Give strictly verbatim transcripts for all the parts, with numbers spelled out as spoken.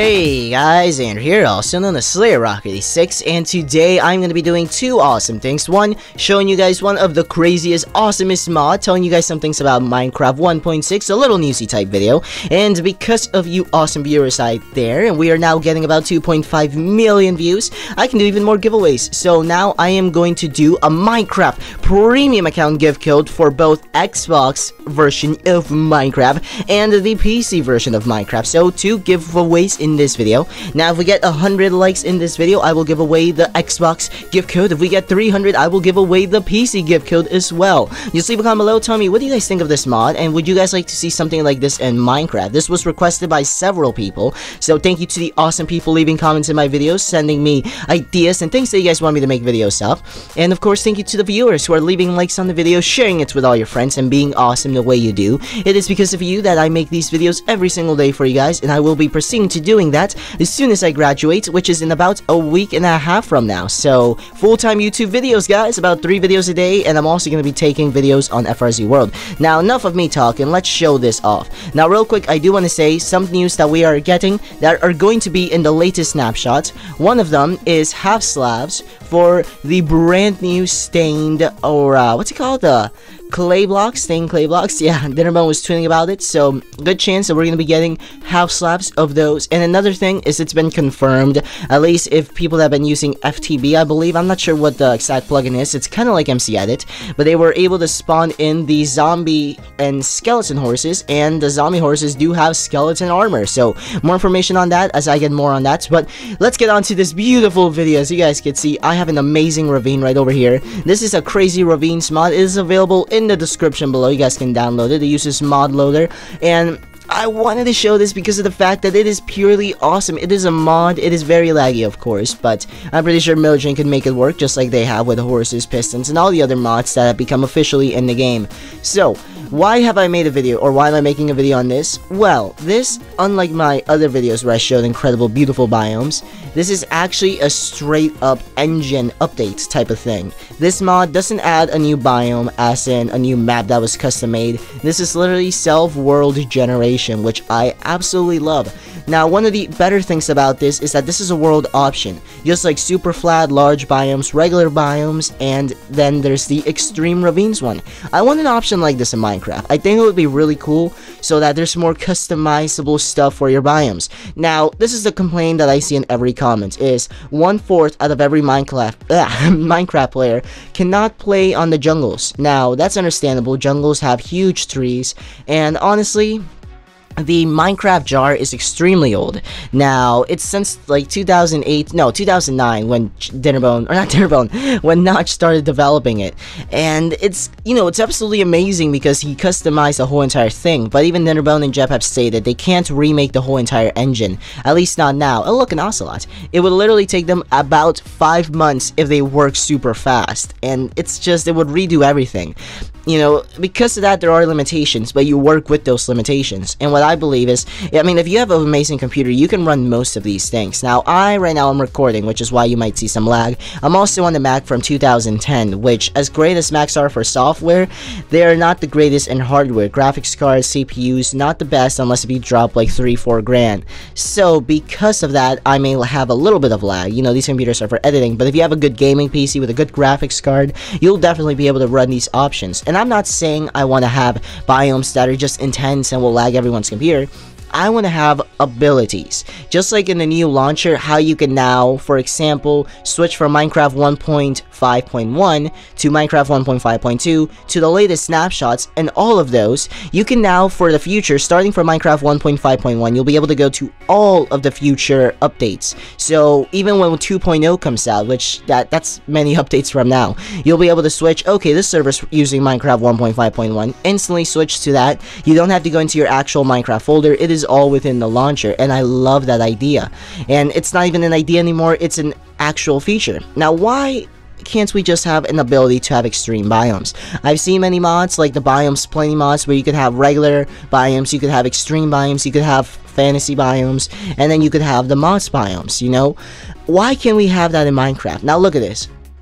Hey guys, Andrew here, also known as Slayer Rocket eighty-six, and today I'm going to be doing two awesome things. One, showing you guys one of the craziest, awesomest mod, telling you guys some things about Minecraft one point six, a little newsy type video, and because of you awesome viewers out there, and we are now getting about two point five million views, I can do even more giveaways. So now I am going to do a Minecraft premium account gift code for both Xbox version of Minecraft and the P C version of Minecraft. So two giveaways in this video. Now if we get one hundred likes in this video, I will give away the Xbox gift code. If we get three hundred, I will give away the P C gift code as well. Just leave a comment below, tell me what do you guys think of this mod, and would you guys like to see something like this in Minecraft? This was requested by several people, so thank you to the awesome people leaving comments in my videos, sending me ideas and things that you guys want me to make videos of. And of course, thank you to the viewers who are leaving likes on the video, sharing it with all your friends, and being awesome the way you do. It is because of you that I make these videos every single day for you guys, and I will be proceeding to doing that as soon as I graduate, which is in about a week and a half from now. So full-time YouTube videos, guys, about three videos a day, and I'm also going to be taking videos on F R Z World. Now enough of me talking, let's show this off. Now real quick, I do want to say some news that we are getting that are going to be in the latest snapshot. One of them is half slabs for the brand new stained, or uh, what's it called, the uh, clay blocks, stained clay blocks. Yeah, Dinnerbone was tweeting about it, so good chance that we're going to be getting half slabs of those. And another thing is, it's been confirmed, at least if people have been using F T B, I believe, I'm not sure what the exact plugin is, it's kind of like M C Edit, but they were able to spawn in the zombie and skeleton horses, and the zombie horses do have skeleton armor. So more information on that as I get more on that, but let's get on to this beautiful video. As you guys can see, I have an amazing ravine right over here. This is a crazy ravines mod. It is available in the description below. You guys can download it. It uses mod loader, and I wanted to show this because of the fact that it is purely awesome. It is a mod. It is very laggy, of course, but I'm pretty sure Mojang can make it work just like they have with horses, pistons, and all the other mods that have become officially in the game. So why have I made a video, or why am I making a video on this? Well, this, unlike my other videos where I showed incredible, beautiful biomes, this is actually a straight up engine update type of thing. This mod doesn't add a new biome, as in a new map that was custom made. This is literally self-world generation, which I absolutely love. Now, one of the better things about this is that this is a world option, just like super flat, large biomes, regular biomes, and then there's the extreme ravines one. I want an option like this in Minecraft. I think it would be really cool, so that there's more customizable stuff for your biomes. Now, this is the complaint that I see in every comment, is one-fourth out of every Minecraft, uh, Minecraft player cannot play on the jungles. Now, that's understandable. Jungles have huge trees, and honestly, the Minecraft jar is extremely old. Now, it's since like two thousand eight, no, two thousand nine, when Dinnerbone, or not Dinnerbone, when Notch started developing it. And it's, you know, it's absolutely amazing because he customized the whole entire thing. But even Dinnerbone and Jep have stated they can't remake the whole entire engine, at least not now. Oh, look, an ocelot. It would literally take them about five months if they work super fast. And it's just, it would redo everything. You know, because of that, there are limitations, but you work with those limitations. And what I believe is, I mean, if you have an amazing computer, you can run most of these things. Now, I, right now, I'm recording, which is why you might see some lag. I'm also on the Mac from two thousand ten, which, as great as Macs are for software, they are not the greatest in hardware. Graphics cards, C P Us, not the best unless if you drop like three, four grand. So, because of that, I may have a little bit of lag. You know, these computers are for editing, but if you have a good gaming P C with a good graphics card, you'll definitely be able to run these options. And I'm not saying I want to have biomes that are just intense and will lag everyone's computer. I want to have abilities. Just like in the new launcher, how you can now, for example, switch from Minecraft one point five point one to Minecraft one point five point two to the latest snapshots, and all of those, you can now, for the future, starting from Minecraft one point five point one, you'll be able to go to all of the future updates. So even when two point oh comes out, which that that's many updates from now, you'll be able to switch, okay, this server's using Minecraft one point five point one, instantly switch to that. You don't have to go into your actual Minecraft folder. It is all within the launcher, and I love that idea. And it's not even an idea anymore, it's an actual feature. Now, why can't we just have an ability to have extreme biomes? I've seen many mods, like the Biomes Plenty mods, where you could have regular biomes, you could have extreme biomes, you could have fantasy biomes, and then you could have the mods biomes, you know? Why can't we have that in Minecraft? Now look at this.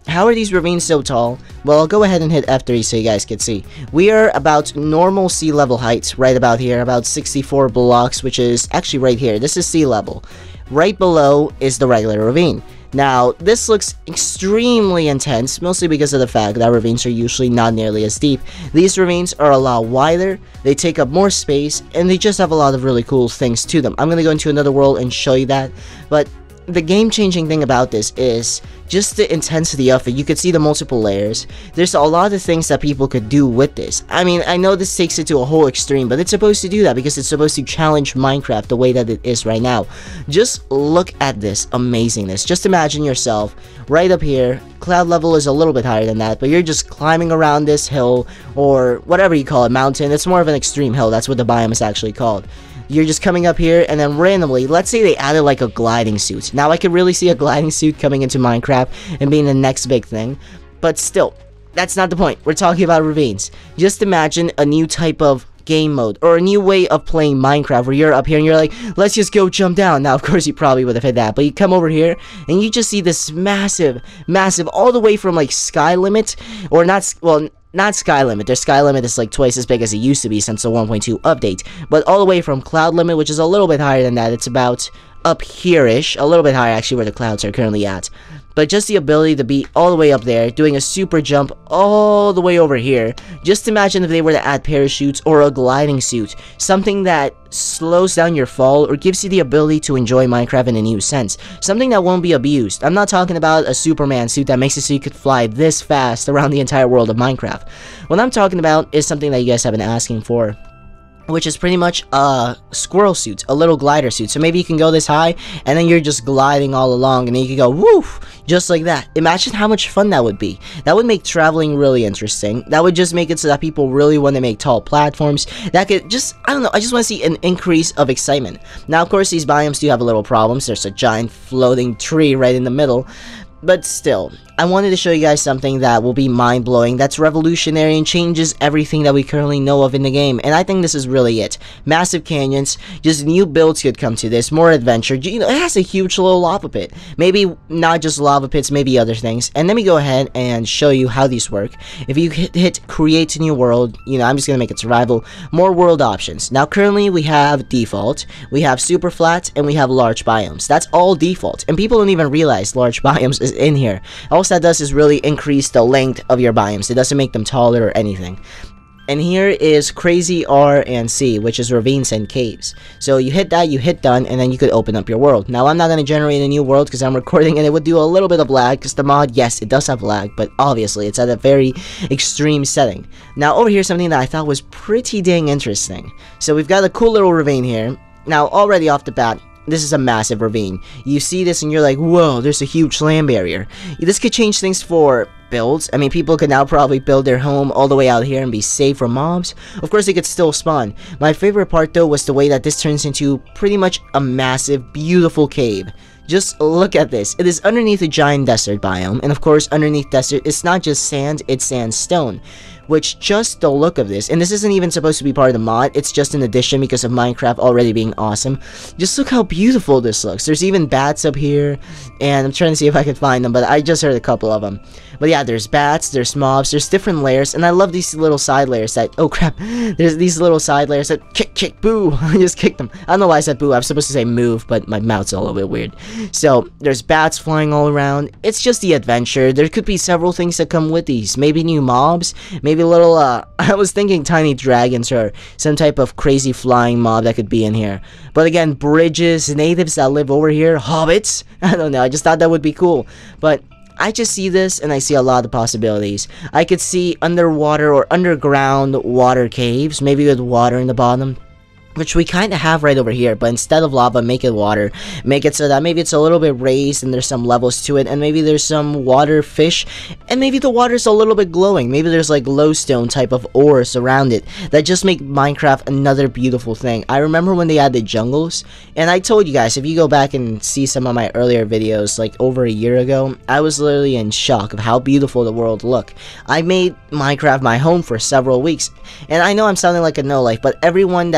how are these ravines so tall? Well, I'll go ahead and hit F three so you guys can see. We are about normal sea level height, right about here, about sixty-four blocks, which is actually right here. This is sea level. Right below is the regular ravine. Now, this looks extremely intense, mostly because of the fact that ravines are usually not nearly as deep. These ravines are a lot wider, they take up more space, and they just have a lot of really cool things to them. I'm going to go into another world and show you that, but the game-changing thing about this is just the intensity of it. You could see the multiple layers. There's a lot of things that people could do with this. I mean, I know this takes it to a whole extreme, but it's supposed to do that because it's supposed to challenge Minecraft the way that it is right now. Just look at this amazingness. Just imagine yourself right up here. Cloud level is a little bit higher than that, but you're just climbing around this hill, or whatever you call it, mountain. It's more of an extreme hill. That's what the biome is actually called. You're just coming up here, and then randomly, let's say they added like a gliding suit. Now, I could really see a gliding suit coming into Minecraft and being the next big thing, but still, that's not the point. We're talking about ravines. Just imagine a new type of game mode, or a new way of playing Minecraft, where you're up here and you're like, let's just go jump down. Now, of course, you probably would have hit that, but you come over here, and you just see this massive, massive, all the way from like sky limit, or not, well, not sky limit. Their sky limit is like twice as big as it used to be since the one point two update, but all the way from cloud limit, which is a little bit higher than that. It's about up here-ish, a little bit higher actually where the clouds are currently at. But just the ability to be all the way up there, doing a super jump all the way over here. Just imagine if they were to add parachutes or a gliding suit. Something that slows down your fall or gives you the ability to enjoy Minecraft in a new sense. Something that won't be abused. I'm not talking about a Superman suit that makes it so you could fly this fast around the entire world of Minecraft. What I'm talking about is something that you guys have been asking for, which is pretty much a squirrel suit, a little glider suit. So maybe you can go this high, and then you're just gliding all along, and then you can go woof, just like that. Imagine how much fun that would be. That would make traveling really interesting. That would just make it so that people really want to make tall platforms. That could just, I don't know, I just want to see an increase of excitement. Now, of course, these biomes do have a little problems. There's a giant floating tree right in the middle. But still, I wanted to show you guys something that will be mind-blowing, that's revolutionary and changes everything that we currently know of in the game, and I think this is really it. Massive canyons, just new builds could come to this, more adventure. You know, it has a huge little lava pit. Maybe not just lava pits, maybe other things. And let me go ahead and show you how these work. If you hit, hit create a new world, you know, I'm just gonna make it survival, more world options. Now, currently we have default, we have super flat, and we have large biomes. That's all default, and people don't even realize large biomes is in here. All that does is really increase the length of your biomes. It doesn't make them taller or anything. And here is crazy R and C, which is ravines and caves. So you hit that, you hit done, and then you could open up your world. Now, I'm not going to generate a new world because I'm recording, and it would do a little bit of lag because the mod, yes, it does have lag, but obviously it's at a very extreme setting. Now, over here, something that I thought was pretty dang interesting. So we've got a cool little ravine here. Now, already off the bat, this is a massive ravine. You see this and you're like, whoa, there's a huge land barrier. This could change things for builds. I mean, people could now probably build their home all the way out here and be safe from mobs. Of course, they could still spawn. My favorite part, though, was the way that this turns into pretty much a massive, beautiful cave. Just look at this. It is underneath a giant desert biome, and of course, underneath desert, it's not just sand, it's sandstone. Which, just the look of this, and this isn't even supposed to be part of the mod, it's just an addition because of Minecraft already being awesome. Just look how beautiful this looks. There's even bats up here, and I'm trying to see if I can find them, but I just heard a couple of them. But yeah, there's bats, there's mobs, there's different layers, and I love these little side layers that, oh crap, there's these little side layers that, kick, kick, boo, I just kicked them. I don't know why I said boo, I was supposed to say move, but my mouth's a little bit weird. So, there's bats flying all around. It's just the adventure. There could be several things that come with these. Maybe new mobs, maybe little, uh, I was thinking tiny dragons or some type of crazy flying mob that could be in here. But again, bridges, natives that live over here, hobbits, I don't know, I just thought that would be cool. But I just see this and I see a lot of possibilities. I could see underwater or underground water caves, maybe with water in the bottom, which we kind of have right over here, but instead of lava, make it water. Make it so that maybe it's a little bit raised and there's some levels to it, and maybe there's some water fish, and maybe the water's a little bit glowing. Maybe there's like glowstone type of ores around it that just make Minecraft another beautiful thing. I remember when they added jungles, and I told you guys, if you go back and see some of my earlier videos, like over a year ago, I was literally in shock of how beautiful the world looked. I made Minecraft my home for several weeks, and I know I'm sounding like a no-life, but everyone that's a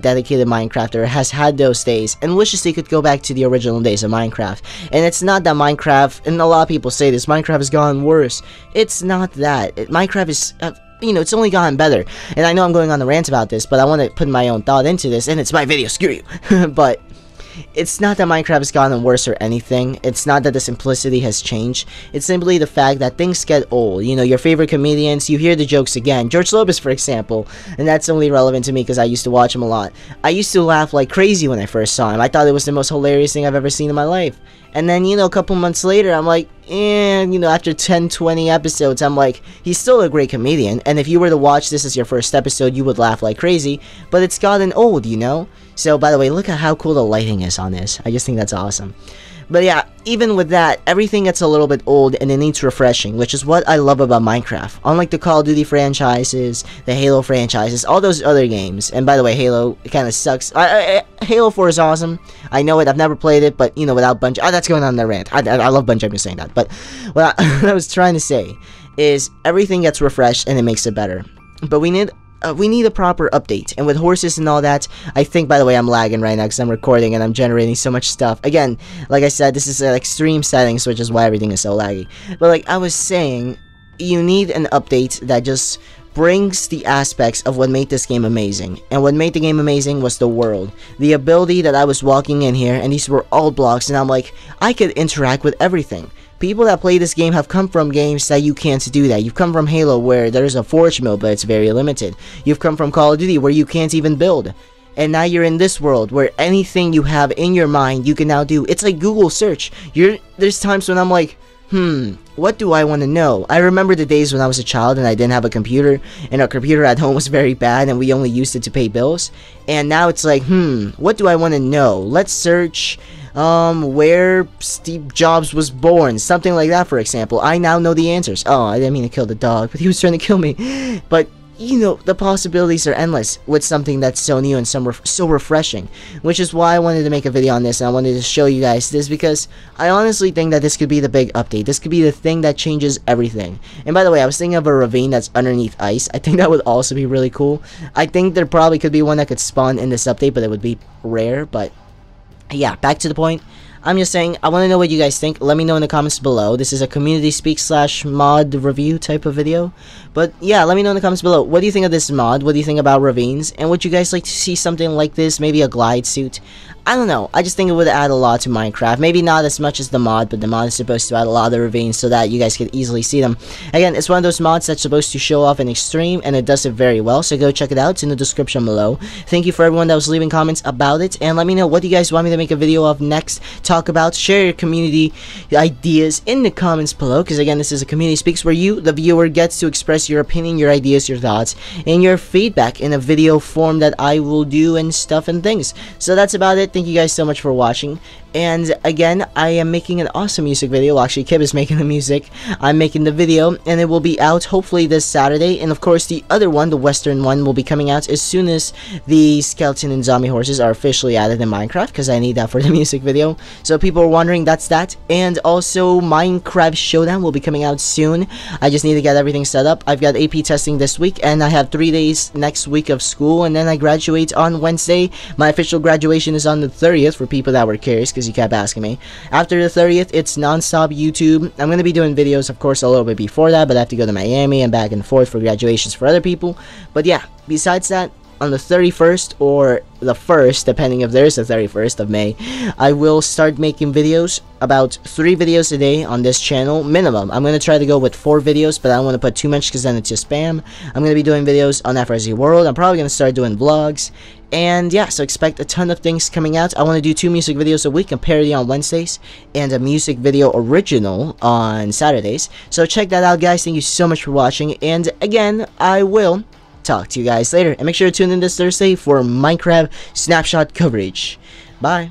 dedicated Minecrafter has had those days and wishes they could go back to the original days of Minecraft. And it's not that Minecraft, and a lot of people say this, Minecraft has gotten worse. It's not that. It, Minecraft is... Uh, you know, it's only gotten better. And I know I'm going on a rant about this, but I want to put my own thought into this, and it's my video, screw you. But it's not that Minecraft has gotten worse or anything. It's not that the simplicity has changed. It's simply the fact that things get old. You know, your favorite comedians, you hear the jokes again. George Lopez, for example, and that's only relevant to me because I used to watch him a lot. I used to laugh like crazy when I first saw him. I thought it was the most hilarious thing I've ever seen in my life. And then, you know, a couple months later, I'm like, and, you know, after ten, twenty episodes, I'm like, he's still a great comedian. And if you were to watch this as your first episode, you would laugh like crazy. But it's gotten old, you know? So, by the way, look at how cool the lighting is on this. I just think that's awesome. But yeah, even with that, everything gets a little bit old and it needs refreshing, which is what I love about Minecraft. Unlike the Call of Duty franchises, the Halo franchises, all those other games. And by the way, Halo kind of sucks. I, I, Halo four is awesome. I know it. I've never played it, but, you know, without Bungie... Oh, that's going on in the rant. I, I, I love Bungie. I'm just saying that. But what I, what I was trying to say is everything gets refreshed and it makes it better. But we need... Uh, we need a proper update, and with horses and all that, I think, by the way, I'm lagging right now because I'm recording and I'm generating so much stuff. Again, like I said, this is uh, extreme settings, which is why everything is so laggy. But like I was saying, you need an update that just brings the aspects of what made this game amazing. And what made the game amazing was the world. The ability that I was walking in here, and these were all blocks, and I'm like, I could interact with everything. People that play this game have come from games that you can't do that. You've come from Halo, where there's a forge mode, but it's very limited. You've come from Call of Duty, where you can't even build. And now you're in this world, where anything you have in your mind, you can now do. It's like Google search. You're, there's times when I'm like, hmm, what do I want to know? I remember the days when I was a child and I didn't have a computer, and our computer at home was very bad, and we only used it to pay bills. And now it's like, hmm, what do I want to know? Let's search... Um, where Steve Jobs was born, something like that, for example. I now know the answers. Oh, I didn't mean to kill the dog, but he was trying to kill me. But, you know, the possibilities are endless with something that's so new and so, ref so refreshing. Which is why I wanted to make a video on this, and I wanted to show you guys this, because I honestly think that this could be the big update. This could be the thing that changes everything. And by the way, I was thinking of a ravine that's underneath ice. I think that would also be really cool. I think there probably could be one that could spawn in this update, but it would be rare, but... yeah, back to the point. I'm just saying, I want to know what you guys think. Let me know in the comments below. This is a community speak slash mod review type of video. But yeah, let me know in the comments below. What do you think of this mod? What do you think about Ravines? And would you guys like to see something like this? Maybe a glide suit? I don't know. I just think it would add a lot to Minecraft. Maybe not as much as the mod, but the mod is supposed to add a lot of ravines so that you guys can easily see them. Again, it's one of those mods that's supposed to show off an extreme, and it does it very well, so go check it out. It's in the description below. Thank you for everyone that was leaving comments about it, and let me know what you guys want me to make a video of next, talk about, share your community ideas in the comments below, because again, this is a community speaks where you, the viewer, gets to express your opinion, your ideas, your thoughts, and your feedback in a video form that I will do and stuff and things. So that's about it. Thank you guys so much for watching, and again, I am making an awesome music video. Well, actually, Kib is making the music, I'm making the video, and it will be out hopefully this Saturday. And of course, the other one, the Western one, will be coming out as soon as the skeleton and zombie horses are officially added in Minecraft, because I need that for the music video. So people are wondering, that's that. And also, Minecraft Showdown will be coming out soon. I just need to get everything set up. I've got A P testing this week, and I have three days next week of school, and then I graduate on Wednesday. My official graduation is on the thirtieth, for people that were curious, because you kept asking me. After the thirtieth, it's non-stop YouTube. I'm going to be doing videos, of course, a little bit before that, but I have to go to Miami and back and forth for graduations for other people. But yeah, besides that, on the thirty-first or the first, depending if there's a thirty-first of May, I will start making videos, about three videos a day on this channel, minimum. I'm going to try to go with four videos, but I don't want to put too much because then it's just spam. I'm going to be doing videos on F R Z World. I'm probably going to start doing vlogs. And yeah, so expect a ton of things coming out. I want to do two music videos a week, a parody on Wednesdays, and a music video original on Saturdays. So check that out, guys. Thank you so much for watching. And again, I will talk to you guys later. And make sure to tune in this Thursday for Minecraft Snapshot coverage. Bye.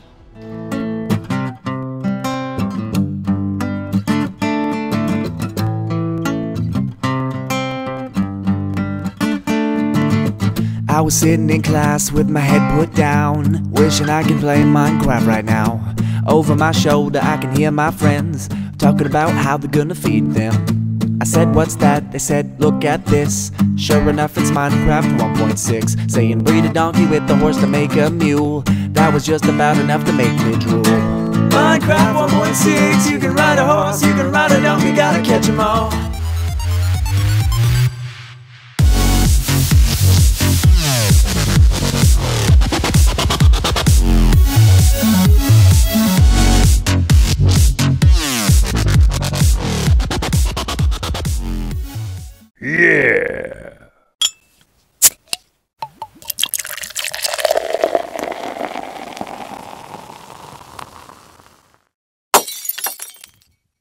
I was sitting in class with my head put down, wishing I could play Minecraft right now. Over my shoulder I can hear my friends talking about how they're gonna feed them. I said, what's that? They said, look at this. Sure enough, it's Minecraft one point six. Saying breed a donkey with a horse to make a mule. That was just about enough to make me drool. Minecraft one point six, you can ride a horse, you can ride a donkey, gotta catch 'em all.